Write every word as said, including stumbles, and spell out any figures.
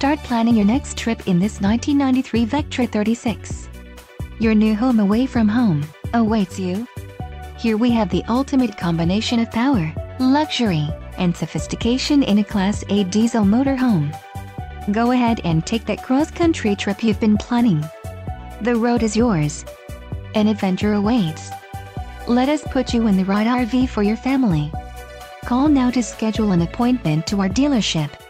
Start planning your next trip in this nineteen ninety-three Vectra thirty-six. Your new home away from home awaits you. Here we have the ultimate combination of power, luxury, and sophistication in a Class A diesel motorhome. Go ahead and take that cross-country trip you've been planning. The road is yours. An adventure awaits. Let us put you in the right R V for your family. Call now to schedule an appointment to our dealership.